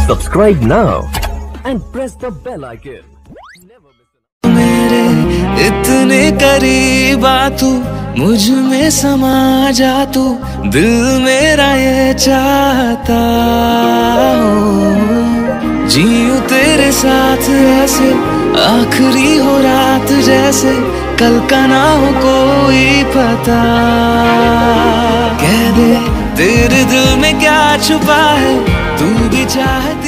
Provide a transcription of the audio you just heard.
Subscribe now and press the bell icon. मेरे इतने करीब आ तू, मुझ में समा जा तू, दिल मेरा ये चाहता हूँ। जीऊं तेरे साथ ऐसे, आखिरी हो रात जैसे, कल का ना हो कोई पता। कह दे तेरे दिल में क्या छुपा है, तू भी चाहता